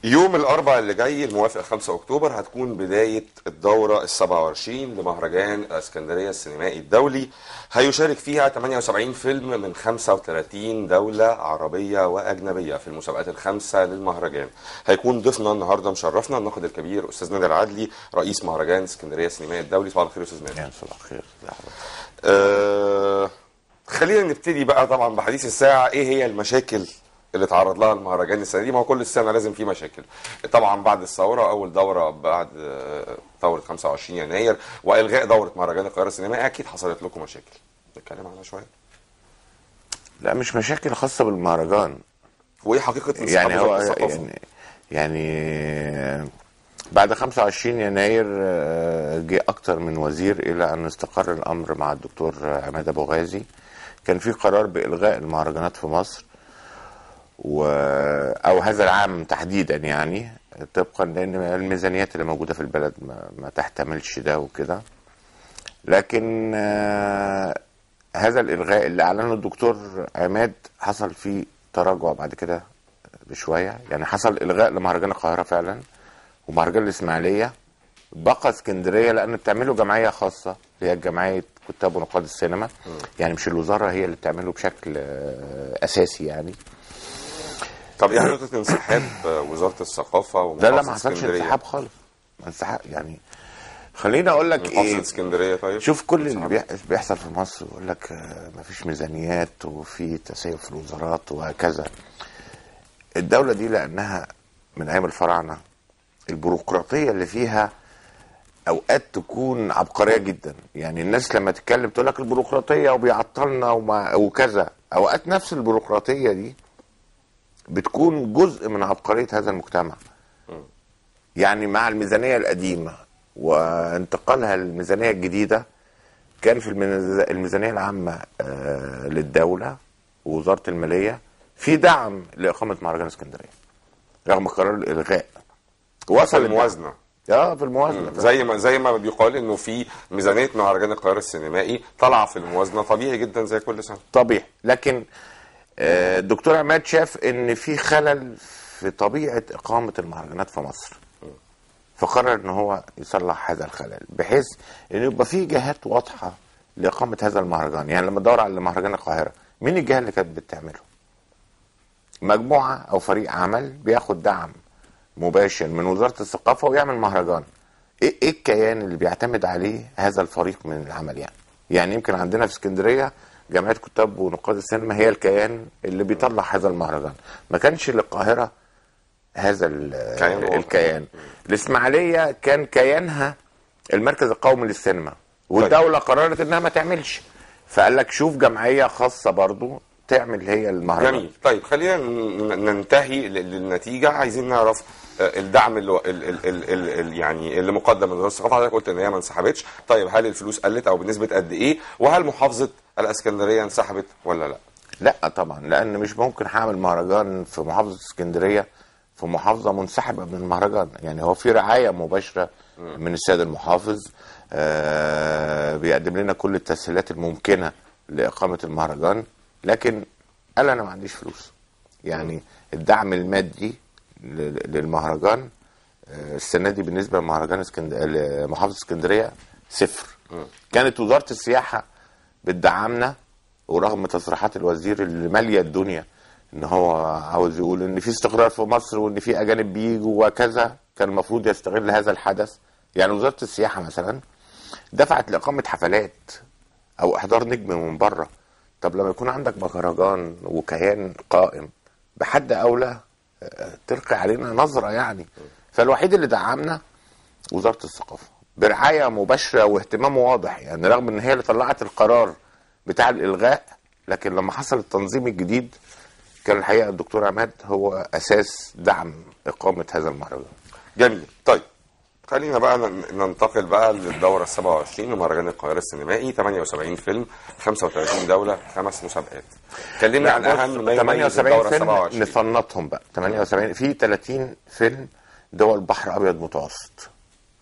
يوم الأربعاء اللي جاي الموافق 5 أكتوبر هتكون بداية الدورة ال27 لمهرجان اسكندرية السينمائي الدولي. هيشارك فيها 78 فيلم من 35 دولة عربية وأجنبية في المسابقات الخمسة للمهرجان. هيكون ضيفنا النهارده مشرفنا الناقد الكبير أستاذ نادر عدلي رئيس مهرجان اسكندرية السينمائي الدولي. صباح الخير يا أستاذ نادر. صباح الخير. خلينا نبتدي بقى طبعا بحديث الساعة. ايه هي المشاكل اللي تعرض لها المهرجان السنه دي؟ ما هو كل السنه لازم في مشاكل. طبعا بعد الثوره، اول دوره بعد ثوره 25 يناير والغاء دوره مهرجان القاهره السينمائي، اكيد حصلت لكم مشاكل، نتكلم عنها شويه. لا، مش مشاكل خاصه بالمهرجان. وايه حقيقه يعني هو الثقافه؟ يعني بعد 25 يناير جه اكتر من وزير الى ان استقر الامر مع الدكتور عماد ابو غازي. كان في قرار بالغاء المهرجانات في مصر او هذا العام تحديدا، يعني طبقا لان الميزانيات اللي موجوده في البلد ما تحتملش ده وكده. لكن هذا الالغاء اللي اعلنه الدكتور عماد حصل فيه تراجع بعد كده بشويه. يعني حصل الغاء لمهرجان القاهره فعلا ومهرجان الاسماعيليه، بقى اسكندريه لان بتعمله جمعيه خاصه هي جمعيه كتاب ونقاد السينما. يعني مش الوزاره هي اللي بتعمله بشكل اساسي يعني. طب ايه حقيقه انسحاب وزاره الثقافه ومحافظه لا، ما حصلش انسحاب خالص. انسحاب يعني خليني اقول لك ايه. اسكندريه طيب شوف كل اللي بيحصل في مصر يقول لك مفيش ميزانيات وفي تسيب في الوزارات وهكذا. الدوله دي لانها من ايام الفراعنه البيروقراطيه اللي فيها اوقات تكون عبقريه جدا. يعني الناس لما تتكلم تقول لك البيروقراطيه وبيعطلنا وكذا. اوقات نفس البيروقراطيه دي بتكون جزء من عبقريه هذا المجتمع. يعني مع الميزانيه القديمه وانتقالها للميزانيه الجديده، كان في الميزانيه العامه للدوله ووزاره الماليه في دعم لاقامه مهرجان اسكندريه رغم قرار الالغاء. وصل الموازنه في الموازنه زي ما بيقال انه في ميزانيه مهرجان القاهره السينمائي طالعه في الموازنه، طبيعي جدا زي كل سنه. طبيعي. لكن الدكتور عماد شاف ان في خلل في طبيعه اقامه المهرجانات في مصر، فقرر ان هو يصلح هذا الخلل بحيث ان يبقى في جهات واضحه لاقامه هذا المهرجان. يعني لما تدور على مهرجان القاهره، مين الجهه اللي كانت بتعمله؟ مجموعه او فريق عمل بياخد دعم مباشر من وزاره الثقافه ويعمل مهرجان. ايه الكيان اللي بيعتمد عليه هذا الفريق من العمل؟ يعني يمكن عندنا في اسكندريه جمعيه كتاب ونقاد السينما هي الكيان اللي بيطلع هذا المهرجان. ما كانش للقاهره هذا الكيان. الاسماعيليه كان كيانها المركز القومي للسينما، والدوله قررت انها ما تعملش، فقال لك شوف جمعيه خاصه برضو تعمل هي المهرجان. جميل. طيب خلينا ننتهي للنتيجه. عايزين نعرف الدعم يعني اللي مقدم من وزاره الثقافه. حضرتك قلت ان هي ما انسحبتش، طيب هل الفلوس قلت او بنسبه قد ايه؟ وهل محافظه الاسكندريه انسحبت ولا لا؟ لا طبعا، لان مش ممكن هعمل مهرجان في محافظه اسكندريه في محافظه منسحبه من المهرجان. يعني هو في رعايه مباشره من السيد المحافظ بيقدم لنا كل التسهيلات الممكنه لاقامه المهرجان، لكن قال انا ما عنديش فلوس. يعني الدعم المادي للمهرجان السنه دي بالنسبه لمهرجان لمحافظه اسكندريه صفر. كانت وزاره السياحه بتدعمنا، ورغم تصريحات الوزير اللي ماليه الدنيا ان هو عاوز يقول ان في استقرار في مصر وان في اجانب بيجوا وكذا، كان المفروض يستغل هذا الحدث. يعني وزاره السياحه مثلا دفعت لاقامه حفلات او احضار نجم من بره. طب لما يكون عندك مهرجان وكيان قائم بحد اولى تلقي علينا نظره يعني. فالوحيد اللي دعمنا وزاره الثقافه برعايه مباشره واهتمام واضح. يعني رغم ان هي اللي طلعت القرار بتاع الالغاء، لكن لما حصل التنظيم الجديد كان الحقيقه الدكتور عماد هو اساس دعم اقامه هذا المهرجان. جميل. طيب خلينا بقى ننتقل بقى للدوره ال27 لمهرجان القاهره السينمائي. 78 فيلم، 35 دوله، 5 مسابقات. كلمنا عن اهم ما يميز الدوره ال27. نفنطهم بقى. 78 في 30 فيلم دول بحر ابيض متوسط،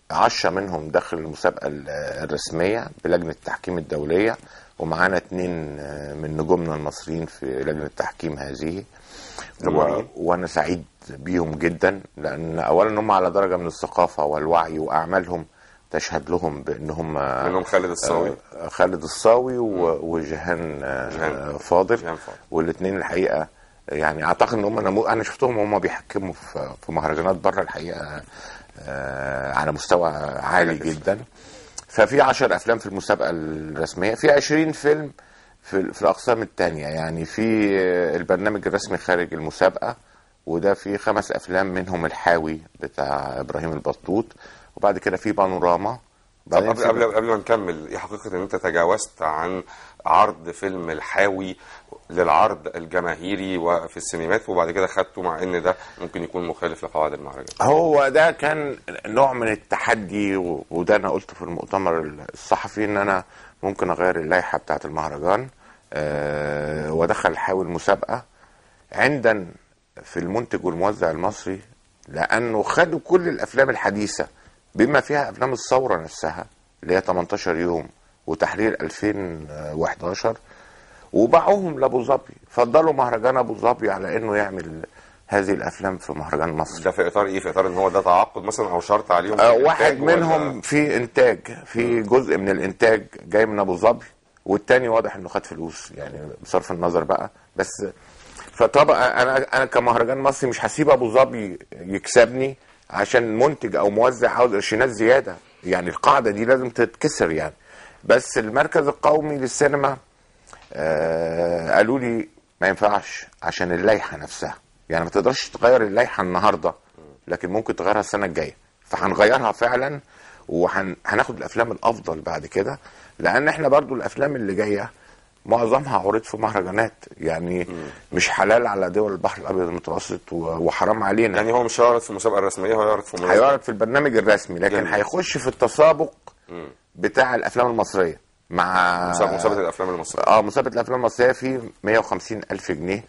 10 منهم داخل المسابقة الرسمية بلجنة التحكيم الدولية، ومعانا 2 من نجومنا المصريين في لجنة التحكيم هذه. وانا سعيد بيهم جدا، لان اولا هم على درجة من الثقافة والوعي، واعمالهم تشهد لهم بان هم منهم خالد الصاوي وجيهان فاضل. والاثنين الحقيقة يعني اعتقد ان هم انا شفتهم هم بيحكموا في مهرجانات بره الحقيقة على مستوى عالي جدا. ففي 10 افلام في المسابقة الرسمية، في 20 فيلم في الاقسام الثانية، يعني في البرنامج الرسمي خارج المسابقة، وده في 5 افلام منهم الحاوي بتاع ابراهيم البطوط، وبعد كده في بانوراما. قبل ما نكمل، ايه حقيقة ان انت تجاوزت عن عرض فيلم الحاوي للعرض الجماهيري وفي السينمات، وبعد كده خدته مع ان ده ممكن يكون مخالف لقواعد المهرجان؟ هو ده كان نوع من التحدي، وده انا قلته في المؤتمر الصحفي ان انا ممكن اغير اللائحة بتاعت المهرجان وادخل الحاوي المسابقة عندًا في المنتج والموزع المصري، لانه خدوا كل الافلام الحديثة بما فيها افلام الثورة نفسها اللي هي 18 يوم وتحرير 2011 وباعوهم لابو ظبي. فضلوا مهرجان ابو ظبي على انه يعمل هذه الافلام في مهرجان مصر. ده في اطار ايه؟ في اطار ان هو ده تعاقد مثلا او شرط عليهم؟ واحد منهم في انتاج، في جزء من الانتاج جاي من ابو ظبي، والتاني واضح انه خد فلوس، يعني بصرف النظر بقى. بس فطبعا انا كمهرجان مصري مش هسيب ابو ظبي يكسبني عشان منتج او موزع عاوز قرشينات زياده، يعني القاعده دي لازم تتكسر يعني. بس المركز القومي للسينما قالوا لي ما ينفعش عشان اللائحه نفسها، يعني ما تقدرش تغير اللائحه النهارده، لكن ممكن تغيرها السنه الجايه. فهنغيرها فعلا، وهناخد الافلام الافضل بعد كده، لان احنا برضو الافلام اللي جايه معظمها عرض في مهرجانات، يعني مش حلال على دول البحر الابيض المتوسط وحرام علينا. يعني هو مش هيعرض في المسابقه الرسميه، هو هيعرض في البرنامج الرسمي، لكن هيخش في التسابق بتاع الافلام المصريه مع مسابقه الافلام المصريه. مسابقه الافلام المصريه في 150,000 جنيه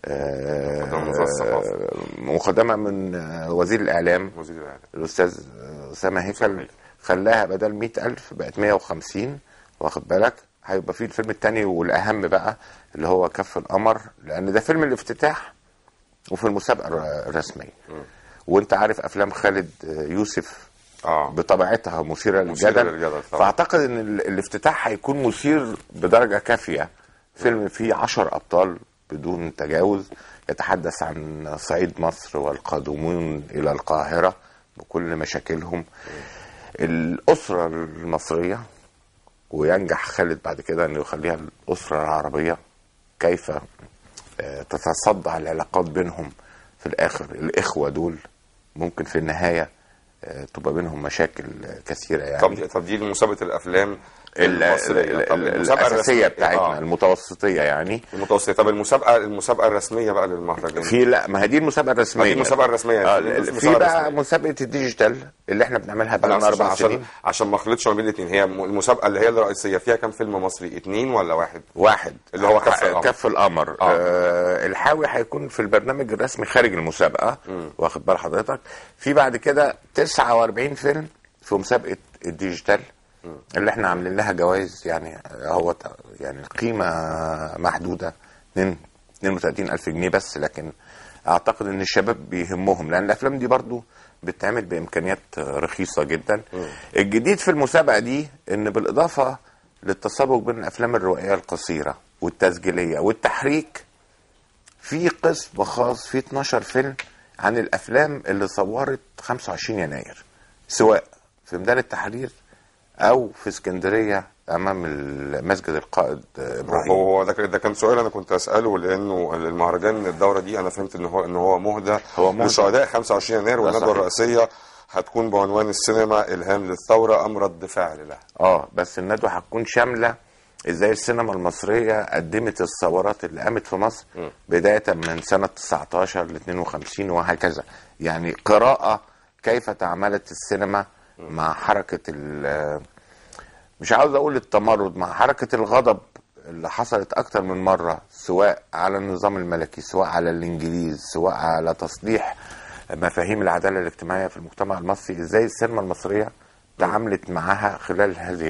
مقدمه من وزير الاعلام الاستاذ اسامه هيكل، خلاها بدل 100,000 بقت 150. واخد بالك؟ هيبقى فيه الفيلم الثاني والاهم بقى اللي هو كف القمر، لان ده فيلم الافتتاح وفي المسابقه الرسميه. وانت عارف افلام خالد يوسف بطبيعتها مثيره للجدل، فاعتقد ان الافتتاح هيكون مثير بدرجه كافيه. فيلم فيه 10 ابطال بدون تجاوز، يتحدث عن صعيد مصر والقادمون الى القاهره بكل مشاكلهم، الاسره المصريه، وينجح خالد بعد كده انه يخليها الاسره العربيه، كيف تتصدع العلاقات بينهم في الاخر. الاخوه دول ممكن في النهايه تبقى بينهم مشاكل كثيره يعني. طب دي مسابقه الافلام الاساسيه بتاعتنا المتوسطيه يعني. المتوسطيه. طب المسابقه الرسميه بقى للمهرجان في لا، ما هي دي المسابقه الرسميه. دي المسابقه الرسميه. في بقى مسابقه الديجيتال اللي احنا بنعملها بقى 4 سنين. عشان ما اخلطش ما بين الاثنين، هي المسابقه اللي هي الرئيسيه فيها كام فيلم مصري؟ 2 ولا 1؟ 1 اللي هو كف القمر. الحاوي هيكون في البرنامج الرسمي خارج المسابقه. واخد بال حضرتك؟ في بعد كده 49 فيلم في مسابقه الديجيتال اللي احنا عاملين لها جوائز، يعني هو يعني القيمه محدوده 32,000 جنيه بس، لكن اعتقد ان الشباب بيهمهم، لان الافلام دي برضو بتتعمل بامكانيات رخيصه جدا. الجديد في المسابقه دي ان بالاضافه للتسابق بين الافلام الروائيه القصيره والتسجيليه والتحريك، في قسم خاص فيه 12 فيلم عن الافلام اللي صورت 25 يناير، سواء في ميدان التحرير او في اسكندريه امام مسجد القائد ابراهيم. هو ده كان سؤال انا كنت اساله، لانه المهرجان الدوره دي انا فهمت ان هو مهدى لشهداء 25 يناير، والندوه الرئيسيه هتكون بعنوان السينما الهام للثوره ام رد فعل لها. بس الندوه هتكون شامله ازاي السينما المصريه قدمت الثورات اللي قامت في مصر بدايه من سنه 19 ل 52 وهكذا، يعني قراءه كيف تعاملت السينما مع حركة مش عاوز اقول التمرد، مع حركة الغضب اللي حصلت اكتر من مرة، سواء على النظام الملكي، سواء على الانجليز، سواء على تصليح مفاهيم العدالة الاجتماعية في المجتمع المصري. ازاي السينما المصرية تعاملت معها خلال هذه